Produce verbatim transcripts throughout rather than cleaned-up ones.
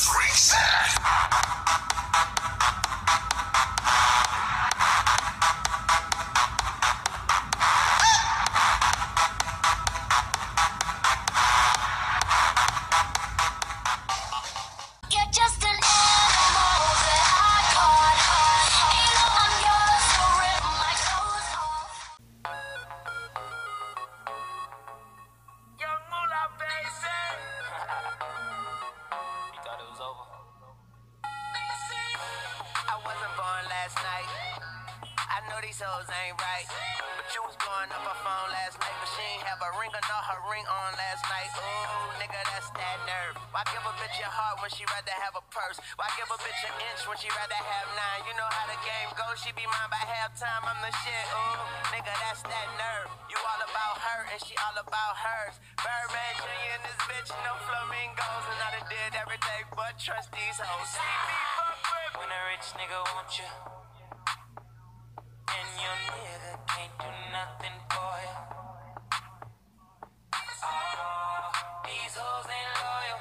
freaks. You're just an animal that I caught. Ain't no one yours, so rip my clothes off. Young Moolah, baby. You thought it was over? I wasn't born last night. I know these hoes ain't right. But you was blowing up her phone last night. But she ain't have a ring or not her ring on last night. Ooh, nigga, that's that nerve. Why give a bitch your heart when she rather have a purse? Why give a bitch an inch when she rather have nine? You know how the game goes. She be mine by halftime. I'm the shit. Ooh, nigga, that's that nerve. You all about her and she all about hers. Birdman Junior and this bitch, no flamingos. And I done did everything but trust these hoes. See me fuck with when a rich nigga want you. And your nigga can't do nothing for you. Oh, these hoes ain't loyal.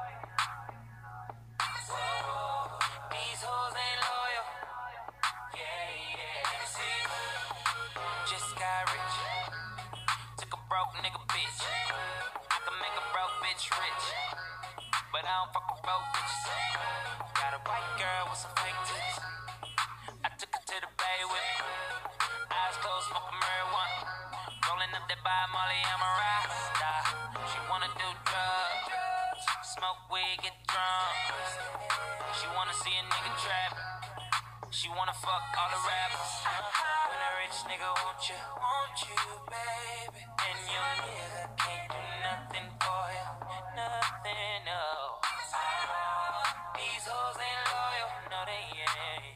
Whoa, these hoes ain't loyal. Yeah, yeah. See, just got rich. Took a broke nigga bitch. I can make a broke bitch rich. But I don't fuck with broke bitches. Got a white girl with some fake tits. I took her to the bay with me. Eyes closed, smoking marijuana. Rolling up that by Molly, I'm a rasta. She wanna do drugs, smoke weed, get drunk. She wanna see a nigga trap. She wanna fuck all the rappers. When a rich nigga want you, want you, baby. And your nigga can't do nothing for you, nothing, no. These hoes ain't loyal, no they ain't.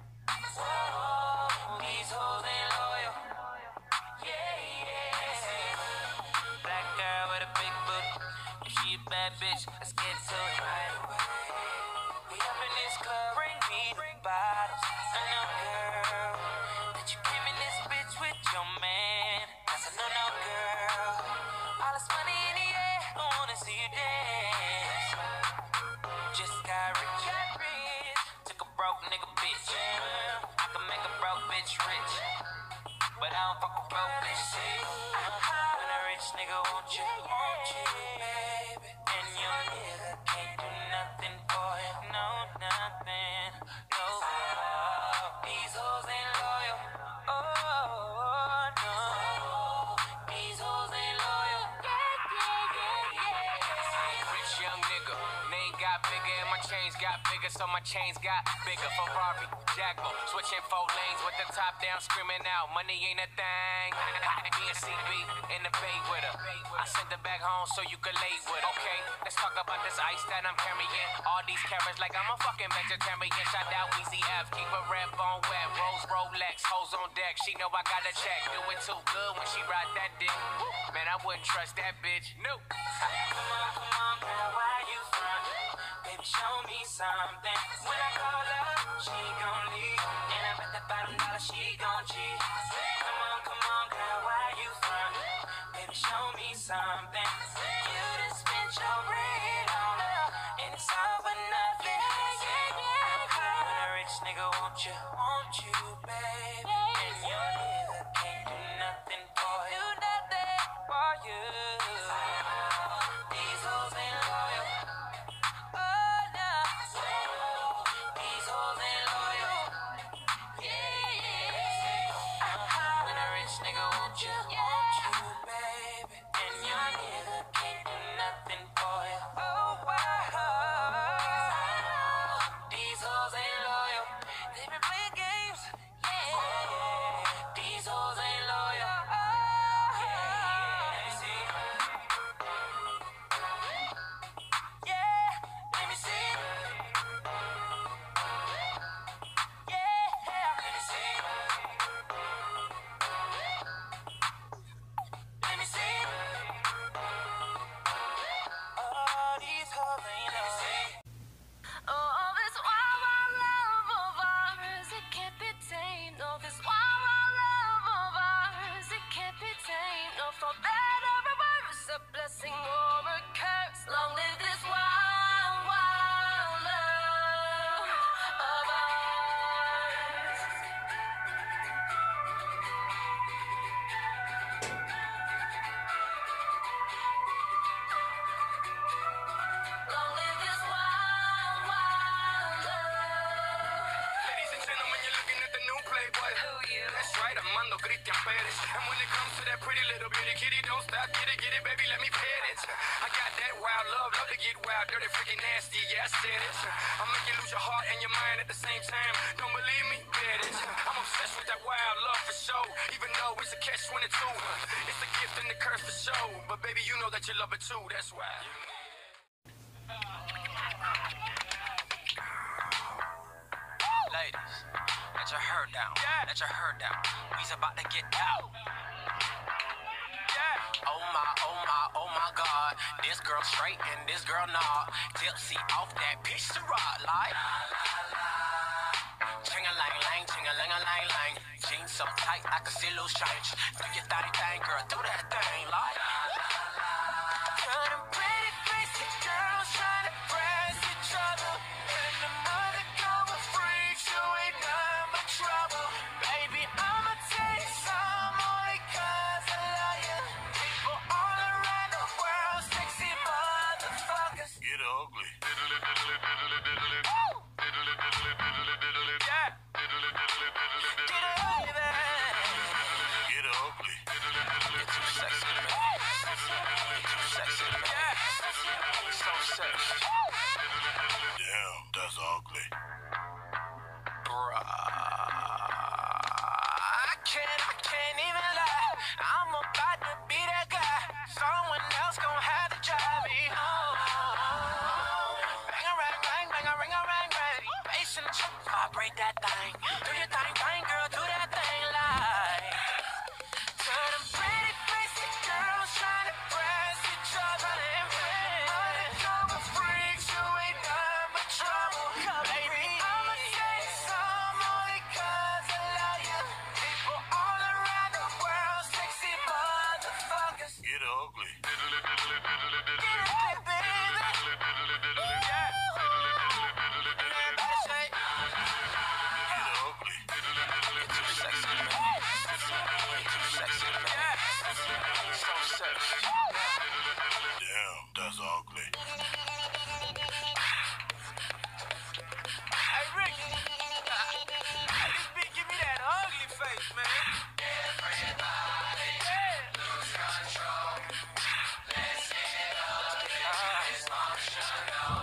Whoa, these hoes ain't loyal. Yeah, yeah. Black girl with a big booty. If she a bad bitch, let's get to it right away. We up in this club, bring me the bottles. I know, girl, that you came in this bitch with your man. That's a no-no, girl. All this money in the air, I wanna see you dance. Just got rich. Took a broke nigga bitch. I can make a broke bitch rich. But I don't fuck with broke bitches. When a rich nigga want you, want you, baby. And your nigga can't do nothing for you. No, nothing. No. These hoes ain't loyal. Oh, no. These hoes ain't loyal. Rich young nigga. Name got bigger and my chains got bigger, so my chains got bigger. Ferrari, Jaguar, switching four lanes with the top down, screaming out, money ain't a thing. Me and C B in the bay with her. I sent her back home so you could lay with her. Okay, let's talk about this ice that I'm carrying. All these carrots like I'm a fucking vegetarian. Shout out Weezy F, keep a red bone wet. Rose Rolex, hoes on deck. She know I got a check. Do it too good when she ride that dick. Man, I wouldn't trust that bitch. No. Come on, come on, girl, why you front? Baby, show me something. When I call her, she gon' leave. And I bet that bottom dollar she gon' cheat. Come on, come on, girl, why you front? Baby, show me something. You done spent your bread on her, and it's all for nothing. When a rich nigga want you, want you, baby. And your nigga can't do nothing for you. Do nothing for you. These hoes ain't loyal. Oh, no. These hoes ain't loyal. Yeah, yeah. When a rich nigga want you, want you, baby. And your nigga can't dirty, freaking nasty, yeah, I said it. I'll make you lose your heart and your mind at the same time. Don't believe me? Bet it. I'm obsessed with that wild love for show, even though it's a catch twenty-two. It's a gift and the curse for show, but baby, you know that you love it too, that's why. Ladies, let your hair down, yeah. Let your hair down. We's about to get out. Yeah. Oh my, oh my, oh my God. This girl straight and this girl nah. Tipsy off that piece of rock like. Ching-a-lang-lang, ching-a-lang-a-lang-lang. Jeans so tight I can see loose change. Do your thing, thing, girl, do that thing like. Got them pretty basic girls trying to press each other. And the undercover freaks who ain't none but trouble. Baby, I'ma tell you some only cause I love you. People all around the world, sexy motherfuckers. Get ugly. Diddly, diddly, diddly, diddly. Woo! Diddly, diddly, diddly, diddly. Yeah. Diddly, diddly, diddly, diddly. Get ugly, man. Get ugly. Diddly, diddly, diddly, diddly. Sexy, man. Too sexy, man. Yeah. So sexy. Damn, that's ugly. Bruh. I can't, I can't even lie. I'm about to be that guy. Someone else gon' have to drive me home. Bang a rang, rang, bang a ring a rang, rang. Bass in the truck, vibrate that thing. Do your thing, thing, girl, do that thing like. To them pretty basic girls trying to press each other and friends. Undercover freaks who ain't none but trouble. Baby, I'ma say some only cause I love you. People all around the world, sexy motherfuckers. Get ugly. Diddly, diddly, diddly, diddly. Get ugly, baby. Diddly, diddly, diddly. Yeah. Diddly, diddly, diddly, diddly. Everybody say, get ugly. Diddly, diddly, diddly, diddly. Sexy, man. Sexy, man. Yeah. So sexy. Damn, that's ugly. Hey, Rick. Hey, this beat give me that ugly face, man. Everybody, yeah. Lose control. Let's get it ugly. Dysfunctional.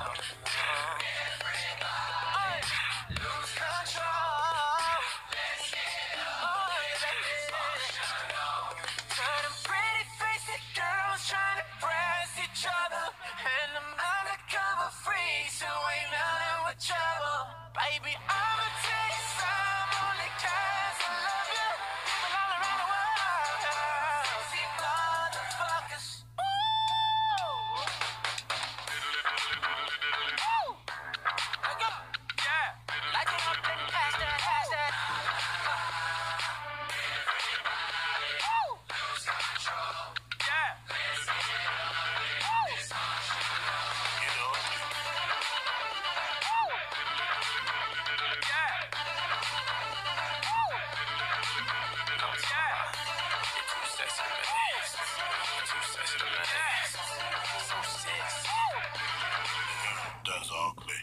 Everybody, lose control. Let's get it ugly. Dysfunctional. To them pretty basic girls trying to press each other. And them undercover freaks who ain't nothing but trouble. Baby, I'ma tell you some only cause I love you. People all around the world, sexy motherfuckers. Ooh. Diddly, diddly, diddly, diddly. Woo. Let go. Yeah. Like it up and pass that, pass that. Woo. Lose control. Yeah. Let's get it ugly. Woo. Dysfunctional. Get ugly. Woo. Yeah. Woo. Yeah. You're too sexy, man. You're too sexy, man. Yeah. So sexy. That's ugly.